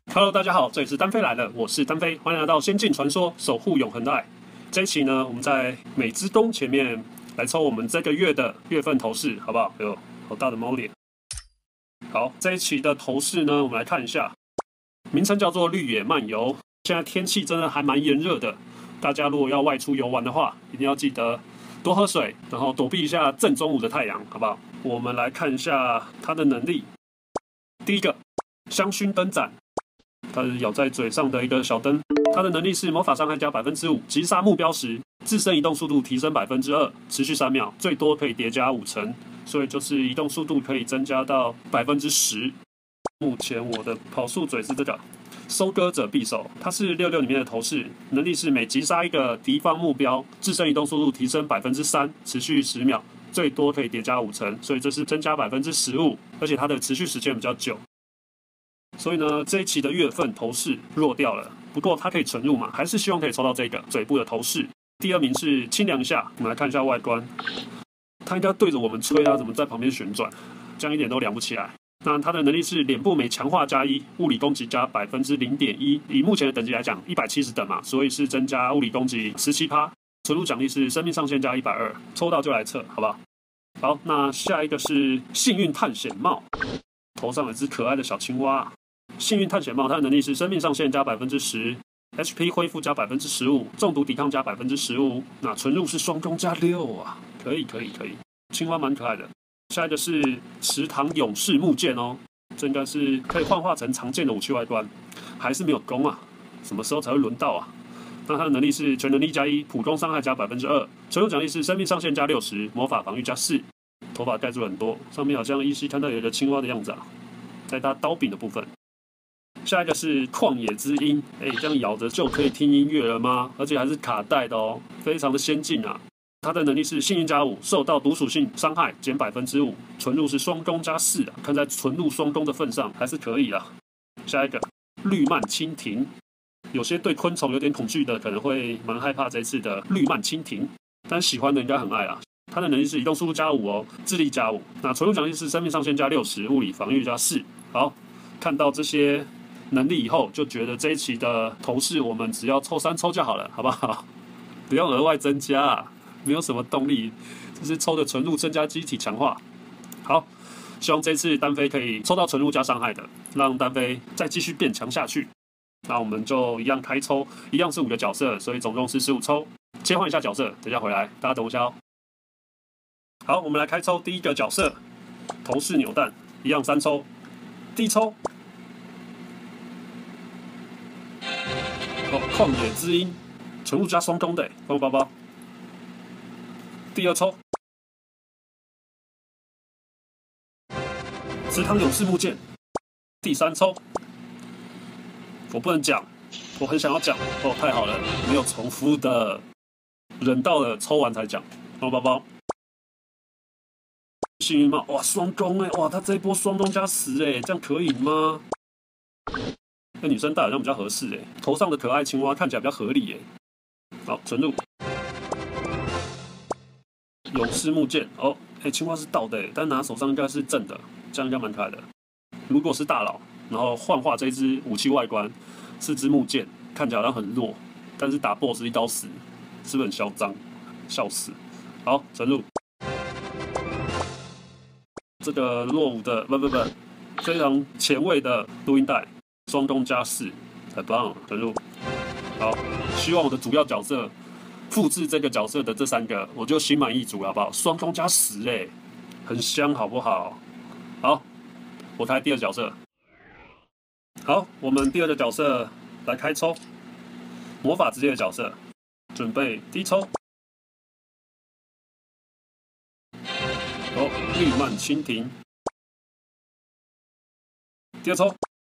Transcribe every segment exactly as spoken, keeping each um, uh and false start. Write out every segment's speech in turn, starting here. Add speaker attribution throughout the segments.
Speaker 1: Hello， 大家好，这里是单飞来了，我是单飞，欢迎来到《仙境传说：守护永恒的爱》。这一期呢，我们在美之宫前面来抽我们这个月的月份头饰，好不好？哎呦，好大的猫脸！好，这一期的头饰呢，我们来看一下，名称叫做绿野漫游。现在天气真的还蛮炎热的，大家如果要外出游玩的话，一定要记得多喝水，然后躲避一下正中午的太阳，好不好？我们来看一下它的能力。第一个，香薰灯盏。它是咬在嘴上的一个小灯，它的能力是魔法伤害加百分之五，击杀目标时自身移动速度提升百分之二，持续三秒，最多可以叠加五成，所以就是移动速度可以增加到百分之十。目前我的跑速嘴是这个收割者匕首，它是六六里面的头饰，能力是每击杀一个敌方目标，自身移动速度提升百分之三，持续十秒，最多可以叠加五成，所以这是增加百分之十五，而且它的持续时间比较久。所以呢，这一期的月份头饰弱掉了，不过它可以存入嘛，还是希望可以抽到这个嘴部的头饰。第二名是清凉下，我们来看一下外观，它应该对着我们吹啊，怎么在旁边旋转？这样一点都量不起来。那它的能力是脸部每强化加一，物理攻击加百分之零点一。以目前的等级来讲，一百七十等嘛，所以是增加物理攻击十七趴。存入奖励是生命上限加一百二，抽到就来测，好不好？好，那下一个是幸运探险帽，头上有只可爱的小青蛙。幸运探险帽，它的能力是生命上限加百分之十 ，H P 恢复加百分之十五，中毒抵抗加百分之十五。那存入是双攻加六啊，可以可以可以，青蛙蛮可爱的。下一个是池塘勇士木剑哦，这应该是可以幻化成常见的武器外观，还是没有攻啊？什么时候才会轮到啊？那它的能力是全能力加一，普攻伤害加百分之二，存入奖励是生命上限加六十，魔法防御加四。头发盖住很多，上面好像依稀看到有一个青蛙的样子啊，在它刀柄的部分。下一个是旷野之音，哎，这样咬着就可以听音乐了吗？而且还是卡带的哦，非常的先进啊。它的能力是幸运加五，受到毒属性伤害减百分之五，存入是双攻加四啊，看在存入双攻的份上，还是可以啊。下一个绿曼蜻蜓，有些对昆虫有点恐惧的，可能会蛮害怕这次的绿曼蜻蜓，但喜欢的应该很爱啊。它的能力是移动速度加五哦，智力加五，那存入奖励是生命上限加六十，物理防御加四。好，看到这些能力以后，就觉得这一期的头饰我们只要抽三抽就好了，好不好？不要额外增加啊，没有什么动力，只是抽的存入增加机体强化。好，希望这次单飞可以抽到存入加伤害的，让单飞再继续变强下去。那我们就一样开抽，一样是五个角色，所以总共是十五抽。切换一下角色，等一下回来，大家等一下哦。好，我们来开抽第一个角色，头饰扭蛋，一样三抽。第一抽。哦，旷野之音，存入加双攻的，帮我包包。第二抽，池塘勇士木剑。第三抽，我不能讲，我很想要讲哦，太好了，没有重复的，忍到了抽完才讲，帮我包包。幸运帽，哇，双攻哎，哇，他这一波双攻加十哎，这样可以吗？那女生戴好像比较合适哎，头上的可爱青蛙看起来比较合理哎。好，存入。勇士木剑，哦，哎，青蛙是倒的哎，但拿手上应该是正的，这样应该蛮可爱的。如果是大佬，然后幻化这一支武器外观是支木剑，看起来好像很弱，但是打 B O S S 一刀死，是不是很嚣张？笑死！好，存入。这个落伍的，不不不，非常前卫的录音带。双攻加四，太棒了！存入。好，希望我的主要角色复制这个角色的这三个，我就心满意足，好不好？双攻加十，哎，很香，好不好？好，我开第二角色。好，我们第二个角色来开抽，魔法职业的角色，准备第一抽。哦，绿曼蜻蜓。第二抽。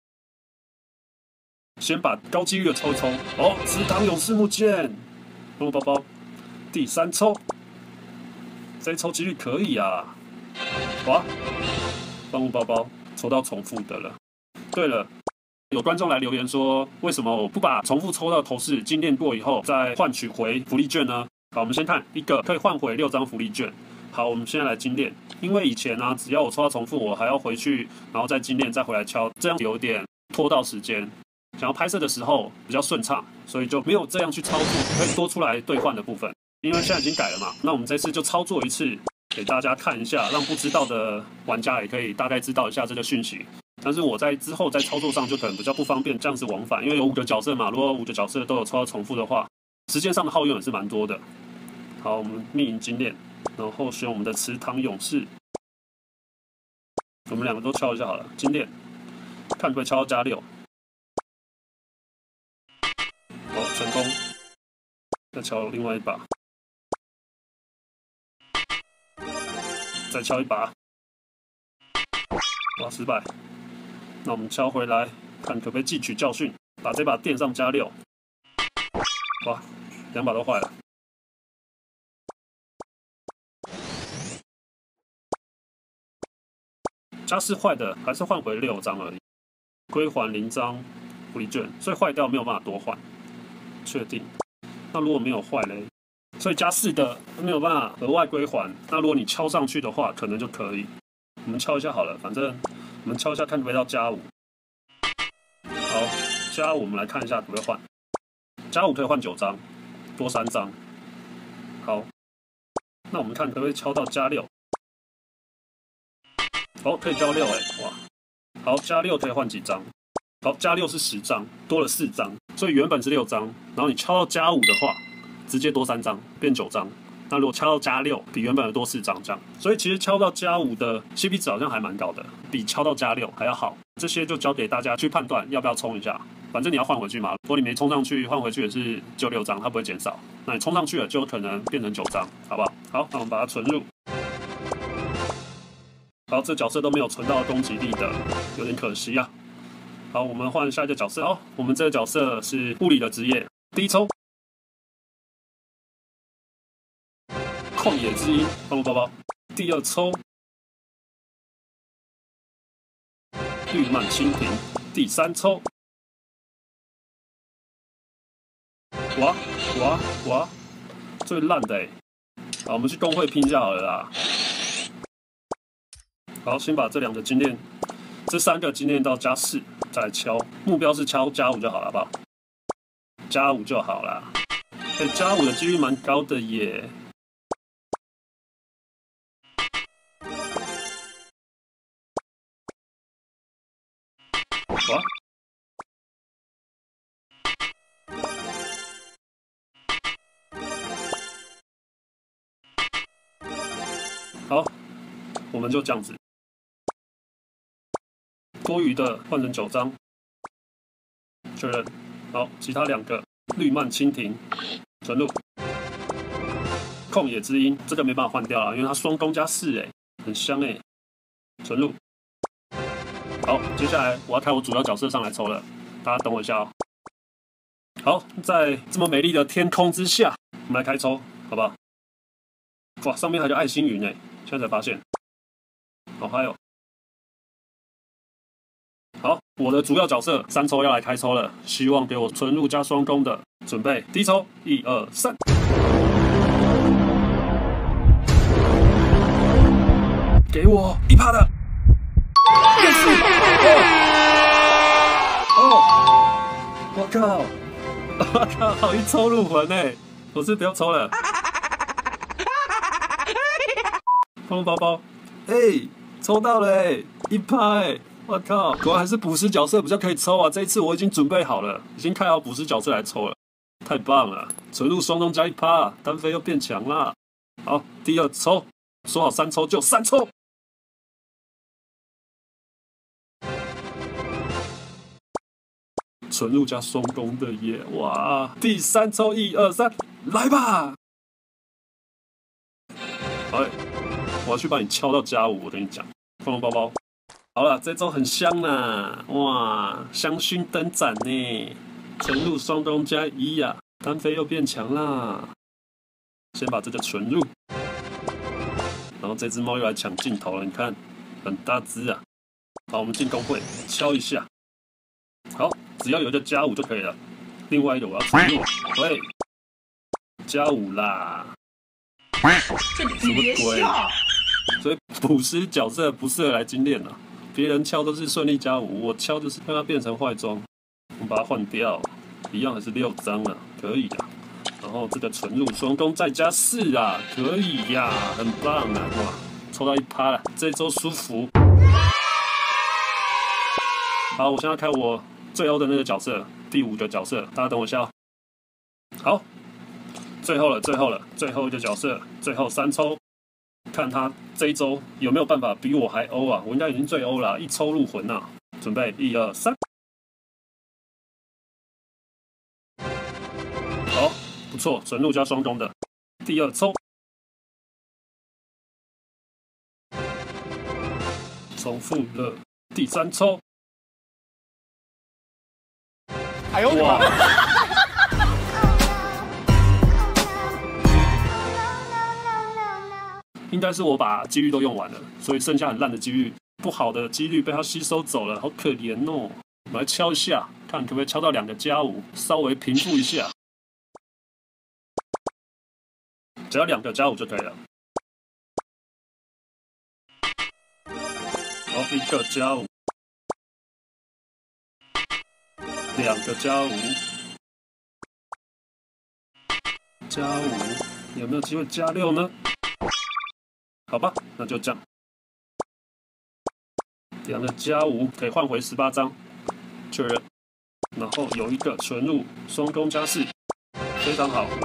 Speaker 1: 先把高几率的抽一抽，哦，池塘勇士木剑，帮我包包。第三抽，这一抽几率可以啊，哇，帮我包包，抽到重复的了。对了，有观众来留言说，为什么我不把重复抽到的头饰精炼过以后再换取回福利券呢？好，我们先看一个可以换回六张福利券。好，我们现在来精炼，因为以前啊，只要我抽到重复，我还要回去，然后再精炼，再回来敲，这样有点拖到时间。 想要拍摄的时候比较顺畅，所以就没有这样去操作，可以多出来兑换的部分。因为现在已经改了嘛，那我们这次就操作一次，给大家看一下，让不知道的玩家也可以大概知道一下这个讯息。但是我在之后在操作上就可能比较不方便这样子往返，因为有五个角色嘛，如果五个角色都有抽到重复的话，时间上的耗用也是蛮多的。好，我们密银精炼，然后选我们的池塘勇士，我们两个都敲一下好了，精炼，看会不会敲到加六。好，成功。再敲另外一把，再敲一把，哇，失败。那我们敲回来，看可不可以汲取教训，把这把垫上加六。哇，两把都坏了。加四坏的还是换回六张而已，归还零张福利券，所以坏掉没有办法多换。确定。那如果没有坏嘞，所以加四的没有办法额外归还。那如果你敲上去的话，可能就可以。我们敲一下好了，反正我们敲一下看可不可以到加五。好，加五我们来看一下可不可以换。加五可以换九张，多三张。好，那我们看可不可以敲到加六。好，可以交六哎，哇！好，加六可以换几张？好，加六是十张，多了四张，所以原本是六张，然后你敲到加五的话，直接多三张，变九张。那如果敲到加六，比原本的多四张这样。所以其实敲到加五的 C P 值好像还蛮高的，比敲到加六还要好。这些就交给大家去判断要不要冲一下，反正你要换回去嘛。如果你没冲上去，换回去也是就六张，它不会减少。那你冲上去了，就有可能变成九张，好不好？好，那我们把它存入。好，这角色都没有存到攻击力的，有点可惜啊。好，我们换下一个角色。好，我们这个角色是物理的职业。第一抽，旷野之音，放入包包。第二抽，绿漫蜻蜓。第三抽，哇哇哇，最烂的哎！好，我们去工会拼就好了啦。好，先把这两个精炼，这三个精炼到加四，再来敲。目标是敲加五就好了，好不好？加五就好啦。哎，加五的几率蛮高的耶。哇！好，我们就这样子。多余的换成九张，确认。好，其他两个绿漫蜻蜓存入，旷野之音这个没办法换掉了，因为它双攻加四哎，很香哎，存入。好，接下来我要开我主要角色上来抽了，大家等我一下哦。好，在这么美丽的天空之下，我们来开抽，好不好？哇，上面还有爱心云哎，现在才发现，好嗨哦！好，我的主要角色三抽要来开抽了，希望给我存入加双攻的。准备第一抽，一二三，给我一趴的，又是一把哦！我靠！我靠！好一抽入魂哎！我是不要抽了。放入包包，哎、欸，抽到了哎、欸，一趴哎！我靠，果然还是捕食角色比较可以抽啊！这一次我已经准备好了，已经开好捕食角色来抽了，太棒了！存入双中加一趴，单飞又变强啦！好，第二抽，说好三抽就三抽。存入加双攻的耶！哇，第三抽一二三，来吧！哎，我要去帮你敲到加五，我跟你讲，放入包包。好了，这周很香啦！哇，香薰灯盏呢，存入双攻加一呀，单飞又变强啦。先把这个存入，然后这只猫又来抢镜头了，你看，很大只啊。好，我们进工会敲一下。好，只要有一个加五就可以了。另外一个我要存入，喂，加五啦。什么鬼？所以捕食角色不适合来精炼啊。别人敲都是顺利加五，我敲就是让它变成坏装， 我们把它换掉，一样还是六张啊，可以的。然后这个纯入双攻再加四啊，可以呀、啊，很棒啊！哇，抽到一趴了，这一周舒服。好，我现在开我最欧的那个角色，第五个角色，大家等我一下哦。好，最后了，最后了，最后一个角色，最后三抽，看他这一周有没有办法比我还欧啊？我应该已经最欧了，一抽入魂啊！准备，一二三。好，不错，纯入加双攻的。第二抽，重复了。第三抽，
Speaker 2: 哎呦哇！
Speaker 1: 应该是我把几率都用完了，所以剩下很烂的几率、不好的几率被他吸收走了，好可怜哦。我们来敲一下，看可不可以敲到两个加五，稍微平复一下。只要两个加五就可以了。好，一个加五，两个加五，加五，有没有机会加六呢？好吧，那就这样。两个加五可以换回十八张，确认。然后有一个纯入双攻加四，非常好。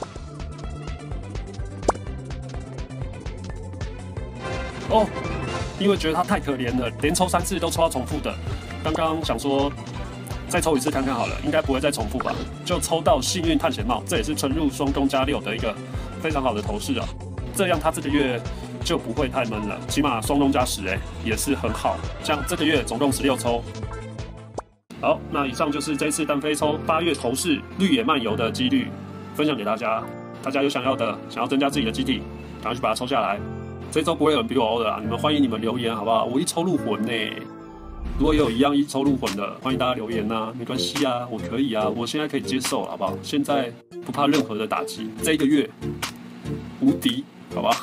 Speaker 1: 哦，因为觉得他太可怜了，连抽三次都抽到重复的。刚刚想说再抽一次看看好了，应该不会再重复吧？就抽到幸运探险帽，这也是纯入双攻加六的一个非常好的头饰啊。这样他这个月就不会太闷了，起码双攻加十哎，也是很好。这样这个月总共十六抽。好，那以上就是这次单飞抽八月头饰绿野漫游的几率，分享给大家。大家有想要的，想要增加自己的基体，赶快去把它抽下来。这周不会有人比我欧的啊，你们欢迎你们留言好不好？我一抽入魂呢、欸，如果也有一样一抽入魂的，欢迎大家留言呐、啊，没关系啊，我可以啊，我现在可以接受了，好不好？现在不怕任何的打击，这一个月无敌，好吧？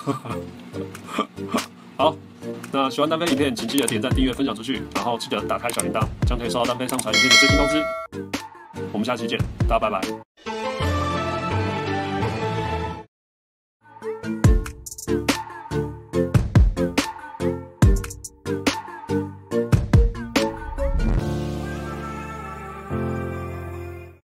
Speaker 1: 好，那喜欢单飞影片，请记得点赞、订阅、分享出去，然后记得打开小铃铛，这样可以收到单飞上传影片的最新通知。我们下期见，大家拜拜。